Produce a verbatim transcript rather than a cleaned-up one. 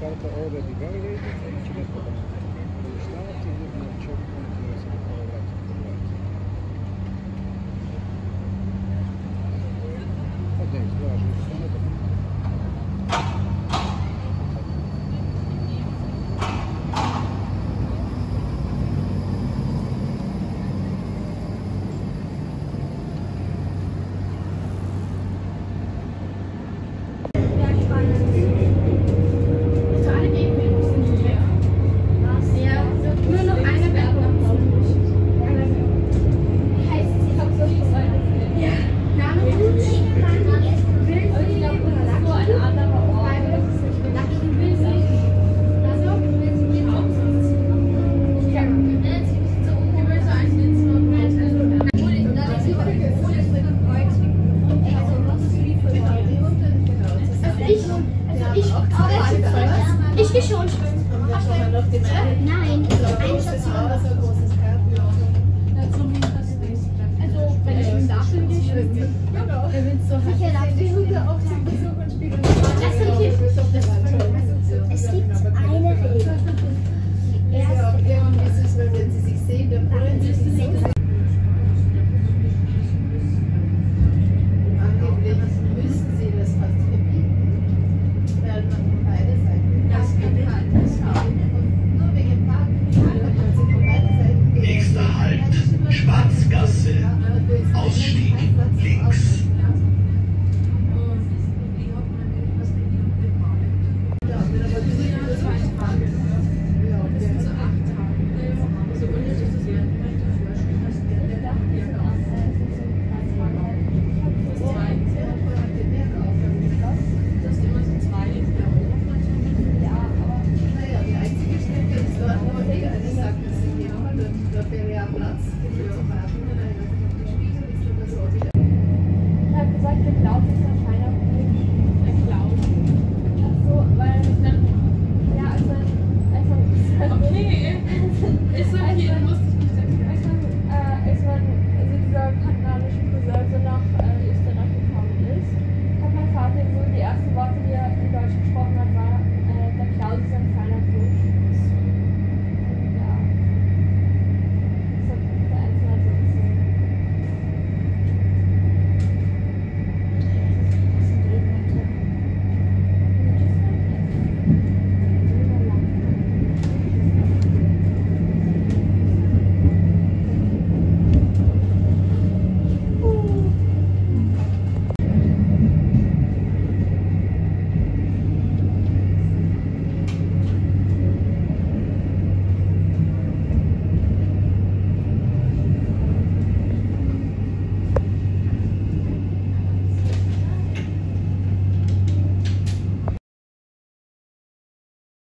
carta ora di Galilei e il cinese degli Stati e non c'è un punto di essere collaborato con l'altro. Qua dentro, guarda, sono andato Ich gehe schon. Nein, eine Station. Also, wenn ich schwimmen darf, dann gehe ich schwimmen. Sicher darf ich Hunde auch zum Besuch und spielen. Das ist okay. Es gibt eine Regel. Die erste Regel. Wenn Sie sich sehen, dann wollen Sie sich sehen. Müssen Sie das fast verbieten, weil man von beide Seiten das kann. Nur wegen Parken kann sie von beide Seiten gehen. Nächster Halt, Schwarzgasse, Ausstieg links. Als man, also dieser kanadische Cousin, so nach